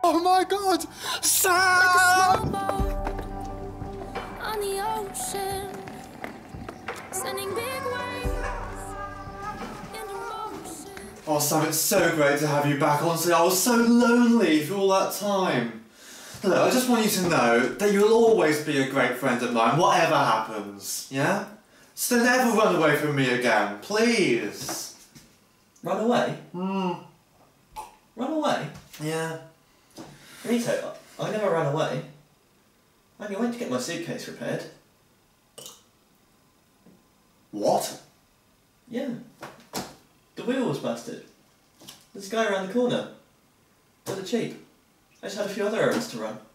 Oh my God! Sam! Like a small boat on the ocean, sending big waves into motion. Oh Sam, it's so great to have you back. Honestly, I was so lonely through all that time. Look, I just want you to know that you'll always be a great friend of mine, whatever happens, yeah? So don't ever run away from me again, please. Run away? Run away? Yeah. Benito, I never ran away. I only went to get my suitcase repaired. What? Yeah. The wheel was busted. There's a guy around the corner. For the cheap. I just had a few other errands to run.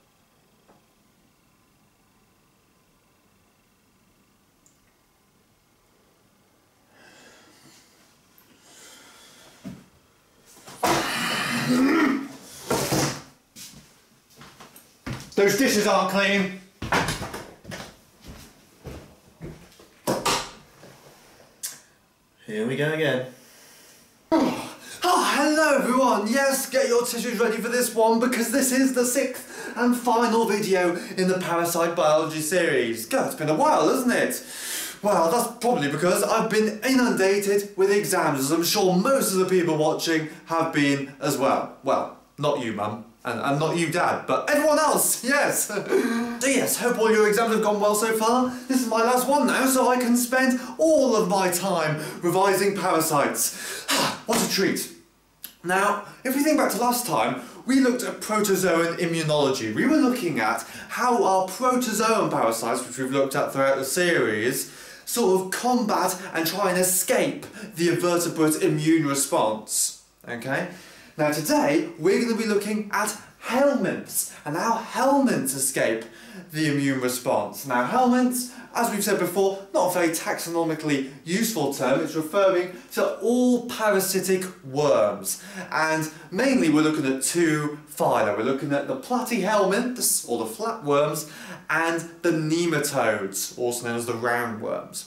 Those dishes aren't clean. Here we go again. Hello everyone! Yes, get your tissues ready for this one because this is the 6th and final video in the Parasite Biology series. God, it's been a while, hasn't it? Well, that's probably because I've been inundated with exams, as I'm sure most of the people watching have been as well. Well, not you, Mum. And not you, Dad, but everyone else, yes! So yes, hope all your exams have gone well so far. This is my last one now, so I can spend all of my time revising parasites. What a treat. Now, if we think back to last time, we looked at protozoan immunology. We were looking at how our protozoan parasites, which we've looked at throughout the series, sort of combat and try and escape the invertebrate immune response. Okay? Now today, we're going to be looking at helminths and how helminths escape the immune response. Now helminths, as we've said before, not a very taxonomically useful term. It's referring to all parasitic worms. And mainly we're looking at two phyla. We're looking at the platyhelminths, or the flatworms, and the nematodes, also known as the roundworms.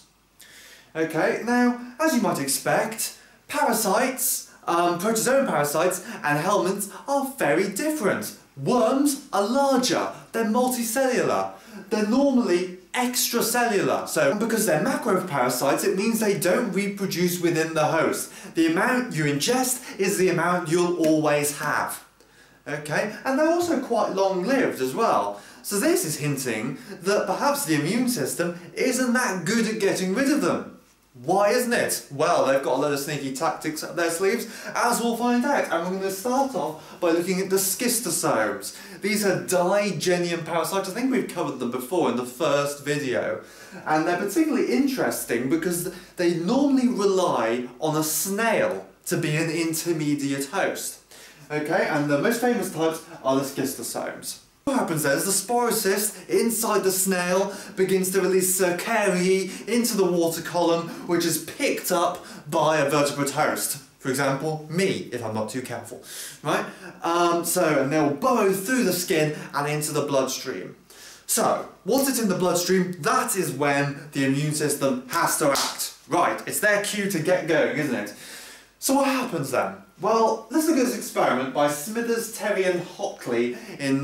Okay, now, as you might expect, parasites, protozoan parasites and helminths are very different. Worms are larger, they're multicellular, they're normally extracellular. So because they're macroparasites, it means they don't reproduce within the host. The amount you ingest is the amount you'll always have. Okay, and they're also quite long-lived as well. So this is hinting that perhaps the immune system isn't that good at getting rid of them. Why isn't it? Well, they've got a lot of sneaky tactics up their sleeves, as we'll find out. And we're going to start off by looking at the schistosomes. These are digenuine parasites. I think we've covered them before in the first video. And they're particularly interesting because they normally rely on a snail to be an intermediate host. Okay, and the most famous types are the schistosomes. What happens then is the sporocyst inside the snail begins to release cercariae into the water column, which is picked up by a vertebrate host. For example, me, if I'm not too careful, right? And they'll burrow through the skin and into the bloodstream. So, once it's in the bloodstream, that is when the immune system has to act. Right, it's their cue to get going, isn't it? So what happens then? Well, let's look at this experiment by Smithers, Terry and Hockley in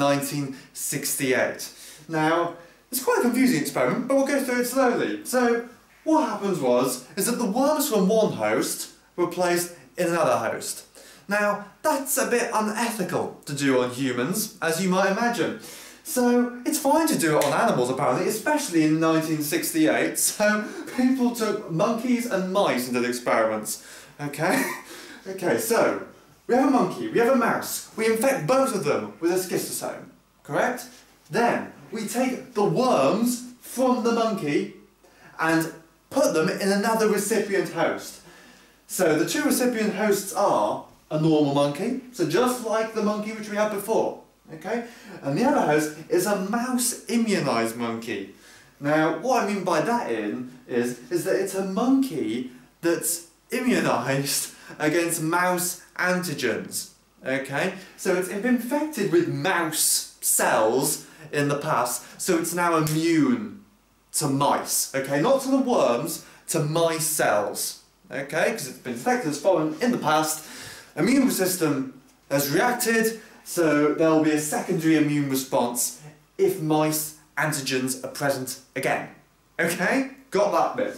1968. Now, it's quite a confusing experiment, but we'll go through it slowly. So, what happens is that the worms from one host were placed in another host. Now, that's a bit unethical to do on humans, as you might imagine. So, it's fine to do it on animals apparently, especially in 1968. So, people took monkeys and mice into the experiments. Okay? Okay, so, we have a monkey, we have a mouse, we infect both of them with a schistosome, correct? Then, we take the worms from the monkey and put them in another recipient host. So, the two recipient hosts are a normal monkey, so just like the monkey which we had before, okay? And the other host is a mouse immunised monkey. Now, what I mean by that is that it's a monkey that's immunised against mouse antigens, okay? So it's been infected with mouse cells in the past, so it's now immune to mice, okay? Not to the worms, to mice cells, okay? Because it's been infected as foreign in the past, immune system has reacted, So there will be a secondary immune response if mice antigens are present again. Okay? Got that bit.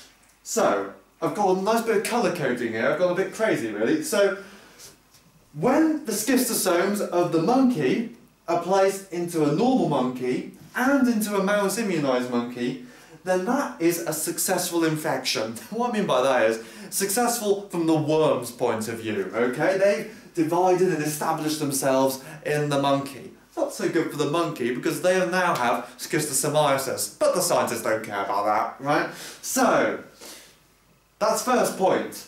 So, I've got a nice bit of colour coding here. I've gone a bit crazy really. So, when the schistosomes of the monkey are placed into a normal monkey and into a mouse immunised monkey, then that is a successful infection. What I mean by that is successful from the worm's point of view, okay? They've divided and established themselves in the monkey. Not so good for the monkey because they now have schistosomiasis, but the scientists don't care about that, right? So, that's first point.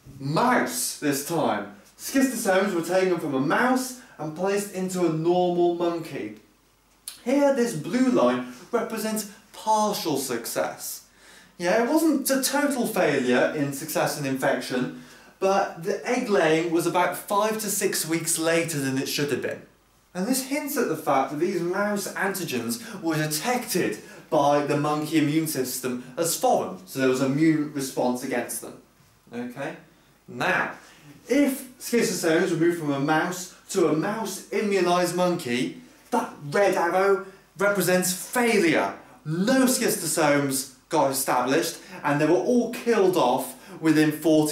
Mouse this time. Schistosomes were taken from a mouse and placed into a normal monkey. Here, this blue line represents partial success. Yeah, it wasn't a total failure in success in infection, but the egg laying was about 5 to 6 weeks later than it should have been. And this hints at the fact that these mouse antigens were detected by the monkey immune system as foreign, so there was an immune response against them. Okay? Now, if schistosomes were moved from a mouse to a mouse immunised monkey, that red arrow represents failure. No schistosomes got established and they were all killed off within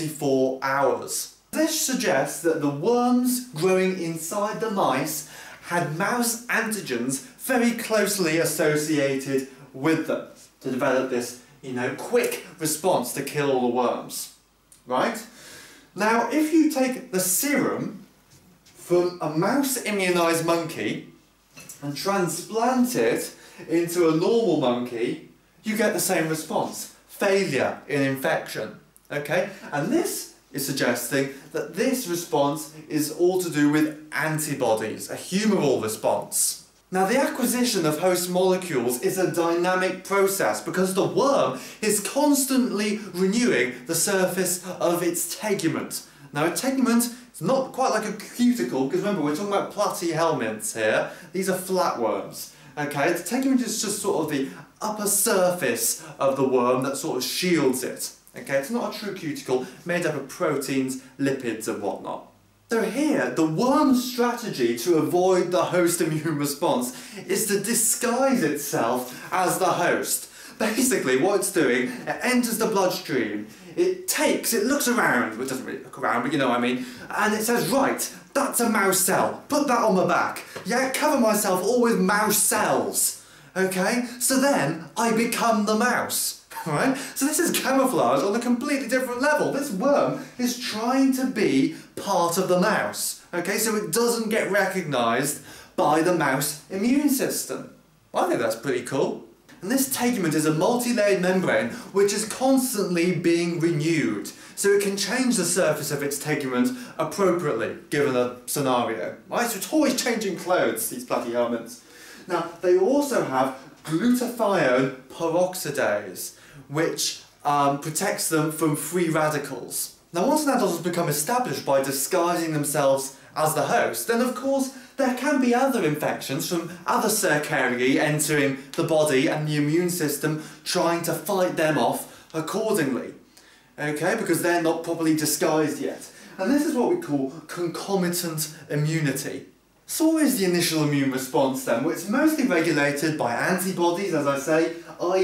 44 hours. This suggests that the worms growing inside the mice had mouse antigens very closely associated with them to develop this, quick response to kill all the worms. Right? Now, if you take the serum from a mouse immunised monkey and transplant it into a normal monkey, you get the same response. Failure in infection. Okay? And this is suggesting that this response is all to do with antibodies, a humoral response. Now, the acquisition of host molecules is a dynamic process because the worm is constantly renewing the surface of its tegument. Now, a tegument is not quite like a cuticle, because remember, we're talking about platy helminths here. These are flatworms. Okay, the tegument is just sort of the upper surface of the worm that sort of shields it. Okay, it's not a true cuticle made up of proteins, lipids and whatnot. So here, the worm's strategy to avoid the host immune response is to disguise itself as the host. Basically, what it's doing, it enters the bloodstream, it looks around, well, it doesn't really look around, but you know what I mean, and it says, right, that's a mouse cell, put that on my back. Yeah, cover myself all with mouse cells. Okay, so then I become the mouse. Right? So this is camouflage on a completely different level. This worm is trying to be part of the mouse. Okay, so it doesn't get recognised by the mouse immune system. Well, I think that's pretty cool. And this tegument is a multi-layered membrane which is constantly being renewed. So it can change the surface of its tegument appropriately, given a scenario. Right? So it's always changing clothes, these bloody helminths. Now, they also have glutathione peroxidase, which protects them from free radicals. Now, once an adult has become established by disguising themselves as the host, then of course there can be other infections from other cercariae entering the body and the immune system trying to fight them off accordingly. Okay, because they're not properly disguised yet. And this is what we call concomitant immunity. So what is the initial immune response then? Well, it's mostly regulated by antibodies, as I say.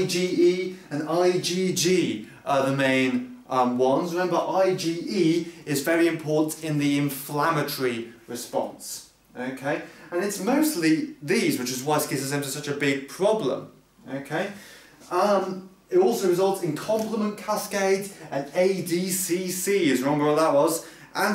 IgE and IgG are the main ones. Remember, IgE is very important in the inflammatory response. Okay? And it's mostly these, which is why schistosomes are such a big problem. Okay? It also results in complement cascades and ADCCs. Remember what that was?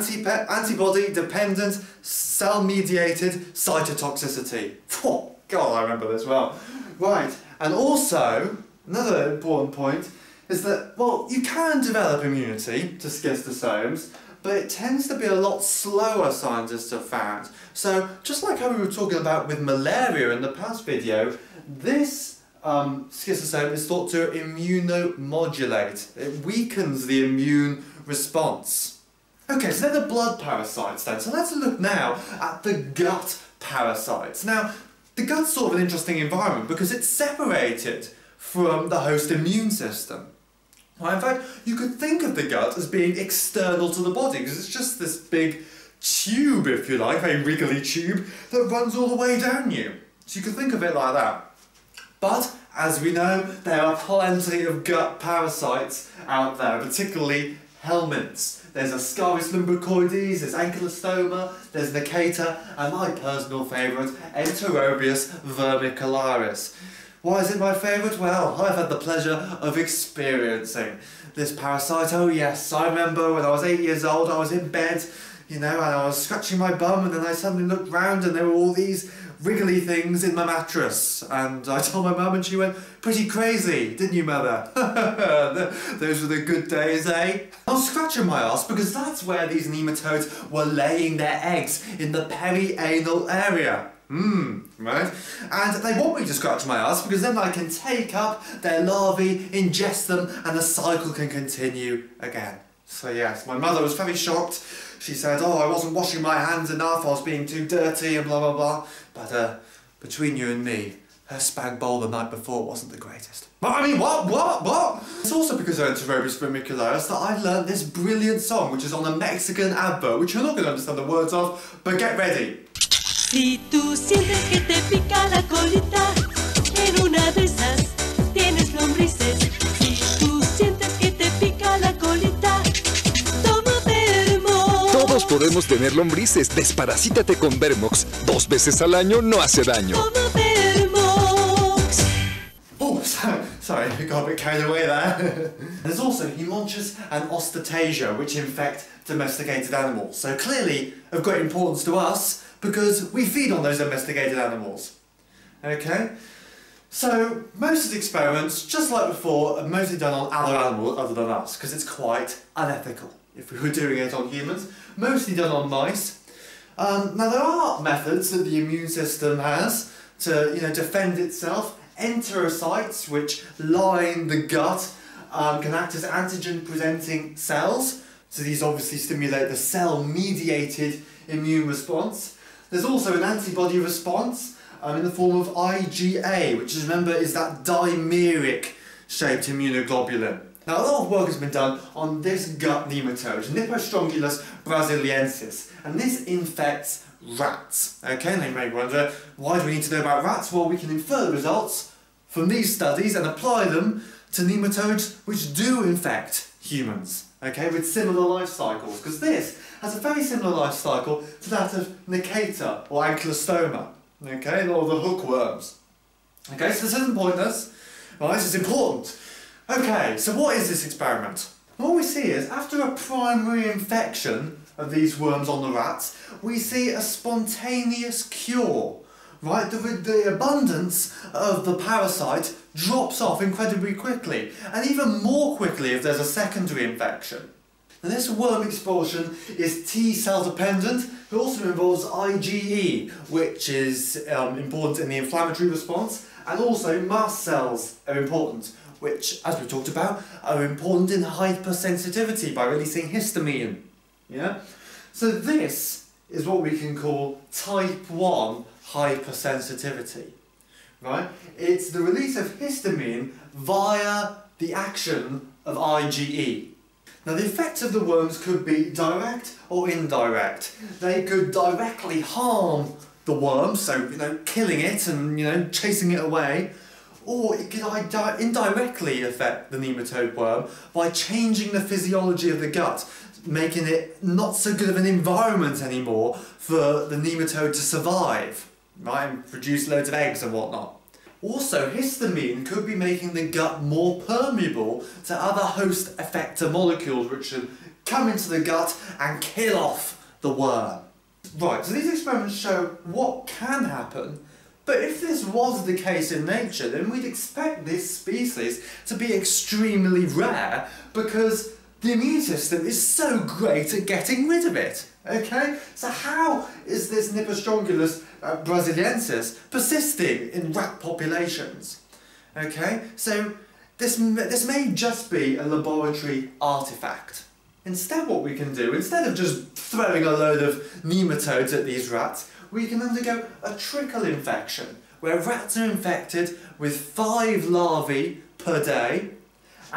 Antibody-dependent, cell-mediated cytotoxicity. Oh, God, I remember this well. Right, and also, another important point is that, well, you can develop immunity to schistosomes, but it tends to be a lot slower, scientists have found. So, just like how we were talking about with malaria in the past video, this schistosome is thought to immunomodulate. It weakens the immune response. Okay, so they're the blood parasites then. So let's look now at the gut parasites. Now, the gut's sort of an interesting environment because it's separated from the host immune system. Well, in fact, you could think of the gut as being external to the body because it's just this big tube, if you like, a very wriggly tube that runs all the way down you. So you can think of it like that. But, as we know, there are plenty of gut parasites out there, particularly helminths. There's Ascaris lumbricoides, there's ankylostoma, there's Nicata, and my personal favourite, Enterobius vermicularis. Why is it my favourite? Well, I've had the pleasure of experiencing this parasite. Oh yes, I remember when I was 8 years old, I was in bed, you know, and I was scratching my bum, and then I suddenly looked round and there were all these wriggly things in my mattress, and I told my mum and she went, "Pretty crazy, didn't you, mother?" Those were the good days, eh? I was scratching my ass because that's where these nematodes were laying their eggs, in the perianal area. Right? And they want me to scratch my ass because then I can take up their larvae, ingest them, and the cycle can continue again. So yes, my mother was very shocked. She said, "Oh, I wasn't washing my hands enough, I was being too dirty and blah blah blah." But between you and me, her spag bowl the night before wasn't the greatest. But I mean, what? It's also because of Enterobius vermicularis that I learned this brilliant song, which is on a Mexican advert, which you're not going to understand the words of, but get ready. Si tú sientes que te pica la colita, en una de esas tienes lombrices. Si tú sientes que te pica la colita, toma Vermox. Todos podemos tener lombrices. Desparasítate con Vermox. 2 veces al año no hace daño. Toma Vermox. Oh, sorry, I got a bit carried away there. There's also Hemontius and Ostatasia, which infect domesticated animals. So clearly of great importance to us, because we feed on those domesticated animals. Okay? So, most of the experiments, just like before, are mostly done on other animals other than us, because it's quite unethical if we were doing it on humans. Mostly done on mice. Now there are methods that the immune system has to, you know, defend itself. Enterocytes, which line the gut, can act as antigen-presenting cells. So these obviously stimulate the cell-mediated immune response. There's also an antibody response in the form of IgA, which, remember, is that dimeric shaped immunoglobulin. Now, a lot of work has been done on this gut nematode, Nipostrongylus brasiliensis, and this infects rats. Okay, and they may wonder, why do we need to know about rats? Well, we can infer the results from these studies and apply them to nematodes which do infect humans, okay, with similar life cycles, because this has a very similar life cycle to that of Nicata or ankylostoma, okay, or the hookworms. Okay, so this isn't pointless, right, this is important. Okay, so what is this experiment? What we see is, after a primary infection of these worms on the rats, we see a spontaneous cure, right? The abundance of the parasite drops off incredibly quickly, and even more quickly if there's a secondary infection. Now, this worm expulsion is T-cell dependent. It also involves IgE, which is important in the inflammatory response, and also mast cells are important, which, as we talked about, are important in hypersensitivity by releasing histamine. Yeah? So this is what we can call type 1 hypersensitivity. Right? It's the release of histamine via the action of IgE. Now, the effects of the worms could be direct or indirect. They could directly harm the worm, so, you know, killing it and, you know, chasing it away, or it could indirectly affect the nematode worm by changing the physiology of the gut, making it not so good of an environment anymore for the nematode to survive, right, and produce loads of eggs and whatnot. Also, histamine could be making the gut more permeable to other host effector molecules which should come into the gut and kill off the worm. Right, so these experiments show what can happen, but if this was the case in nature, then we'd expect this species to be extremely rare because the immune system is so great at getting rid of it. Okay, so how is this Nipostrongylus brasiliensis persisting in rat populations? Okay, so this may just be a laboratory artifact. Instead, what we can do, instead of just throwing a load of nematodes at these rats, we can undergo a trickle infection, where rats are infected with 5 larvae per day, and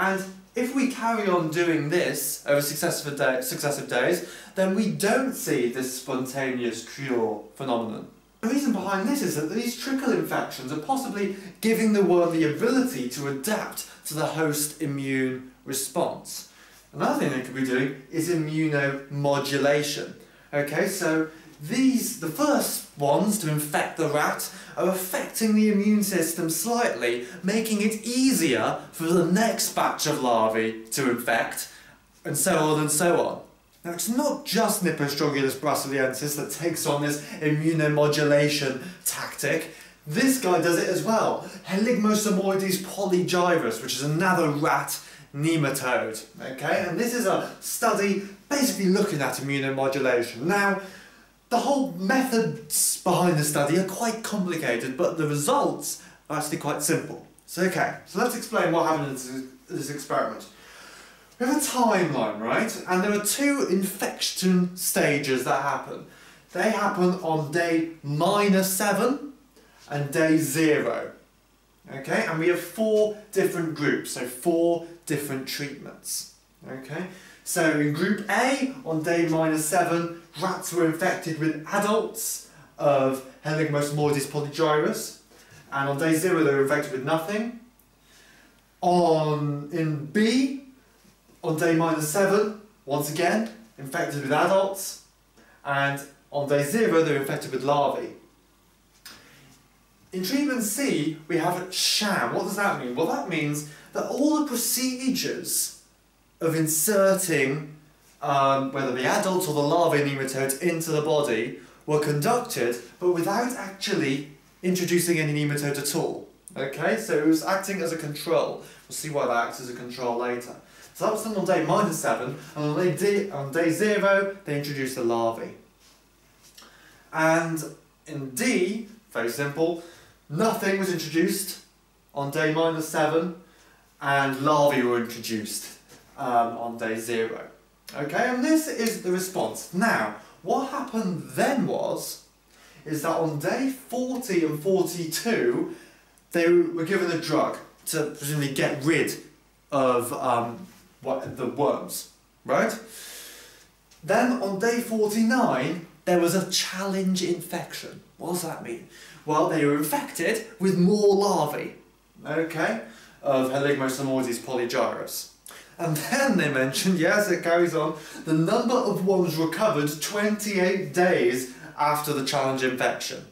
if we carry on doing this over successive days, then we don't see this spontaneous cure phenomenon. The reason behind this is that these trickle infections are possibly giving the worm the ability to adapt to the host immune response. Another thing they could be doing is immunomodulation. Okay, so the first ones to infect the rat are affecting the immune system slightly, making it easier for the next batch of larvae to infect, and so on and so on. Now, it's not just Nipostrongylus brasiliensis that takes on this immunomodulation tactic. This guy does it as well. Heligmosomoides polygyrus, which is another rat nematode. Okay, and this is a study basically looking at immunomodulation. Now, the whole methods behind the study are quite complicated, but the results are actually quite simple. So let's explain what happened in this experiment. We have a timeline, right? And there are two infection stages that happen. They happen on day -7 and day 0. Okay, and we have 4 different groups, so 4 different treatments. Okay, so in group A, on day -7, rats were infected with adults of Heligmosomoides polygyrus, and on day 0 they were infected with nothing. In B, on day -7, once again, infected with adults, and on day 0 they were infected with larvae. In treatment C, we have a sham. What does that mean? Well, that means that all the procedures of inserting whether the adults or the larvae nematodes into the body were conducted, but without actually introducing any nematodes at all. Okay, so it was acting as a control. We'll see why that acts as a control later. So that was done on day -7, and on day 0 they introduced the larvae. And in D, very simple, nothing was introduced on day -7, and larvae were introduced on day 0. Okay, and this is the response. Now, what happened then is that on day 40 and 42, they were given a drug to presumably get rid of the worms, right? Then on day 49, there was a challenge infection. What does that mean? Well, they were infected with more larvae, okay, of Heligmosomoides polygyrus. And then they mentioned, yes, it carries on, the number of worms recovered 28 days after the challenge infection.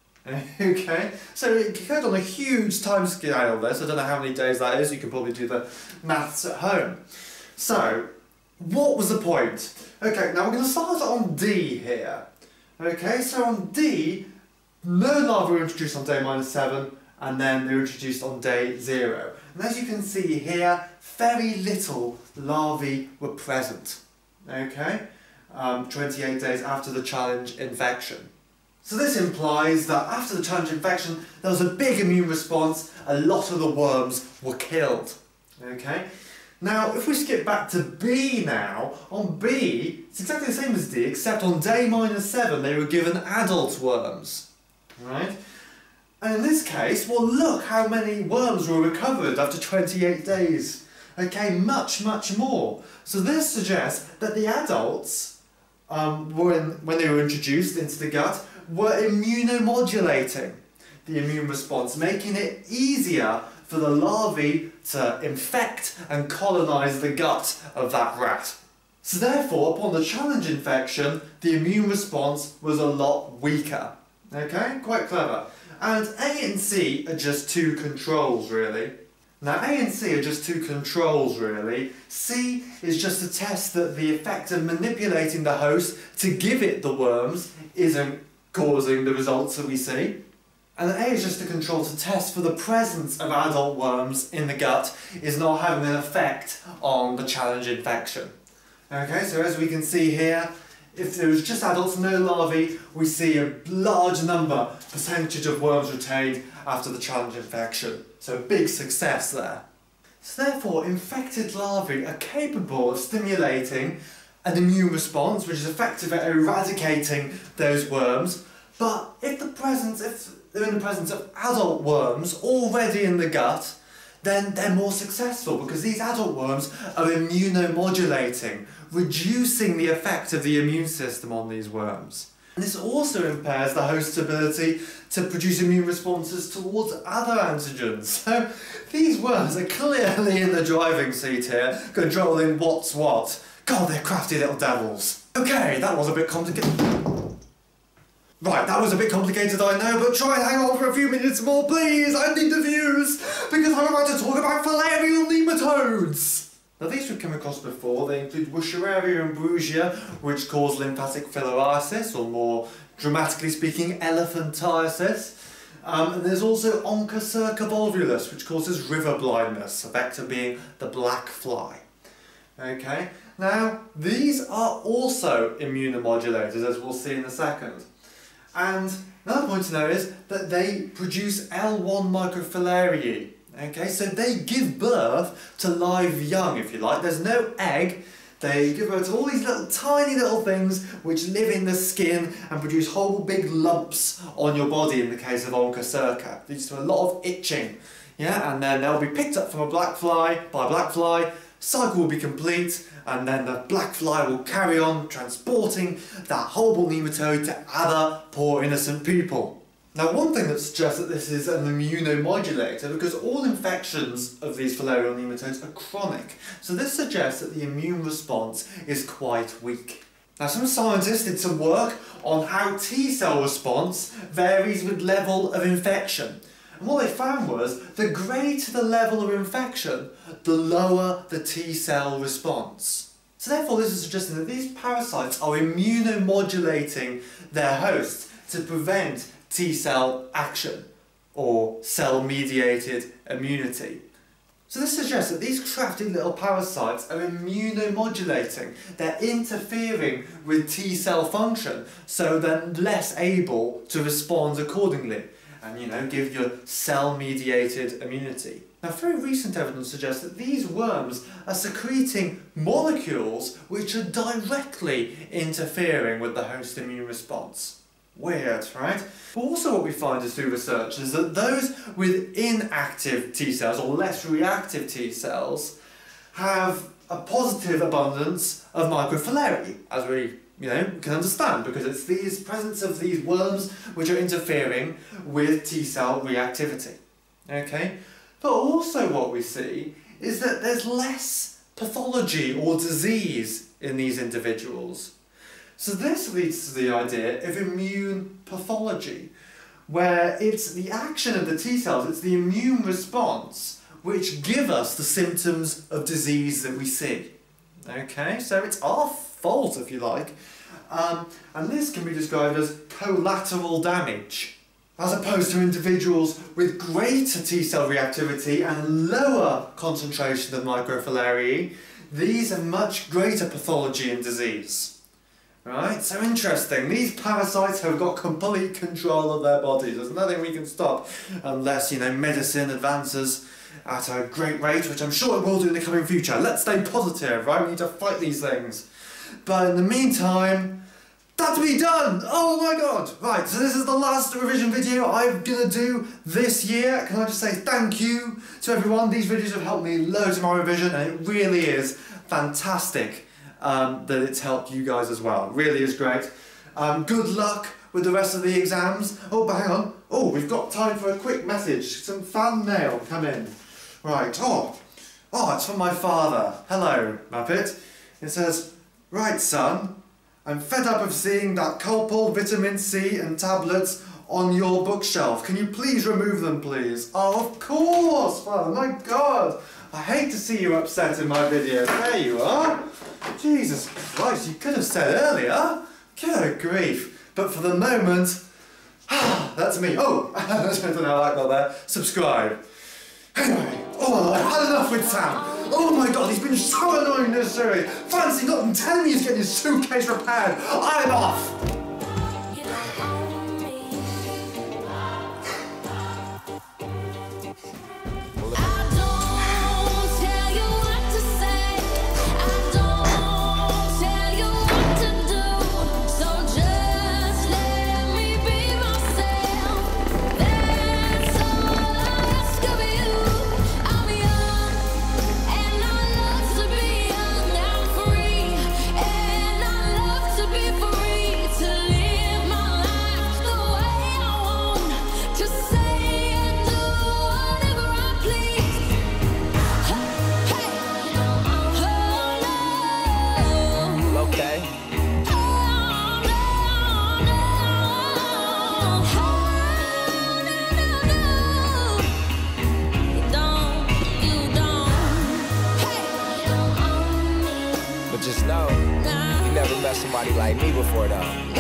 Okay, so it occurred on a huge time scale this. I don't know how many days that is, you can probably do the maths at home. So, what was the point? Okay, now we're going to start on D here. Okay, so on D, no larvae were introduced on day -7, and then they were introduced on day 0. And as you can see here, very little larvae were present. Okay, 28 days after the challenge infection. So this implies that after the challenge infection, there was a big immune response, a lot of the worms were killed. Okay? Now, if we skip back to B now, on B, it's exactly the same as D, except on day -7 they were given adult worms. Right? And in this case, well, look how many worms were recovered after 28 days. Okay, much, much more. So this suggests that the adults, when they were introduced into the gut, were immunomodulating the immune response, making it easier for the larvae to infect and colonise the gut of that rat. So therefore, upon the challenge infection, the immune response was a lot weaker. Okay, quite clever. And A and C are just two controls, really. Now, A and C are just two controls, really. C is just a test that the effect of manipulating the host to give it the worms isn't causing the results that we see. And A is just a control to test for the presence of adult worms in the gut is not having an effect on the challenge infection. Okay, so as we can see here, if there was just adults, no larvae, we see a large percentage of worms retained after the challenge infection. So a big success there. So therefore, infected larvae are capable of stimulating an immune response, which is effective at eradicating those worms. But if they're in the presence of adult worms already in the gut, then they're more successful because these adult worms are immunomodulating, reducing the effect of the immune system on these worms. And this also impairs the host's ability to produce immune responses towards other antigens. So these worms are clearly in the driving seat here, controlling what's what. God, they're crafty little devils. Okay, that was a bit complicated. Right, that was a bit complicated, I know, but try and hang on for a few minutes more, please! I need the views! Because I'm about to talk about filarial nematodes! Now, these we've come across before. They include Wuchereria and Brugia, which cause lymphatic filariasis, or more dramatically speaking, elephantiasis. And there's also Onchocerca volvulus, which causes river blindness, a vector being the black fly. Okay, now, these are also immunomodulators, as we'll see in a second. And another point to note is that they produce L1 microfilariae. Okay, so they give birth to live young, if you like. There's no egg. They give birth to all these little tiny little things which live in the skin and produce whole big lumps on your body in the case of Onchocerca. Leads to a lot of itching. Yeah, and then they'll be picked up from a black fly, by a black fly, cycle will be complete, and then the black fly will carry on transporting that horrible nematode to other poor innocent people. Now, one thing that suggests that this is an immunomodulator, because all infections of these filarial nematodes are chronic, so this suggests that the immune response is quite weak. Now, some scientists did some work on how T-cell response varies with level of infection. And what they found was, the greater the level of infection, the lower the T-cell response. So therefore, this is suggesting that these parasites are immunomodulating their hosts to prevent T-cell action, or cell-mediated immunity. So this suggests that these crafty little parasites are immunomodulating. They're interfering with T-cell function, so they're less able to respond accordingly and, you know, give your cell-mediated immunity. Now, very recent evidence suggests that these worms are secreting molecules which are directly interfering with the host immune response. Weird, right? But also what we find is through research is that those with inactive T cells, or less reactive T cells, have a positive abundance of microfilariae, as we can understand, because it's the presence of these worms which are interfering with T cell reactivity. Okay? But also what we see is that there's less pathology or disease in these individuals. So this leads to the idea of immune pathology, where it's the action of the T cells, it's the immune response, which give us the symptoms of disease that we see. Okay, so it's our fault, if you like, and this can be described as collateral damage. As opposed to individuals with greater T cell reactivity and lower concentration of microfilariae, these have much greater pathology and disease. Right, so interesting. These parasites have got complete control of their bodies. There's nothing we can stop unless, medicine advances at a great rate, which I'm sure it will do in the coming future. Let's stay positive, right? We need to fight these things. But in the meantime, that's me done! Oh my god! Right, so this is the last revision video I'm gonna do this year. Can I just say thank you to everyone? These videos have helped me loads in my revision, and it really is fantastic that it's helped you guys as well. It really is great. Good luck with the rest of the exams. Oh, but hang on. Oh, we've got time for a quick message. Some fan mail come in. Right, oh, it's from my father. Hello, Muppet. It says, "Right, son, I'm fed up of seeing that Calpol vitamin C and tablets on your bookshelf. Can you please remove them, please?" Oh, of course, Father. My God. I hate to see you upset in my videos. There you are. Jesus Christ, you could have said earlier. Good grief. But for the moment, that's me. Oh, I don't know how that got there. Subscribe. Anyway, I've had enough with Sam. Oh my God, he's been so annoying this series. Fancy not even telling me he's getting his suitcase repaired. I'm off. But just know, you never met somebody like me before though.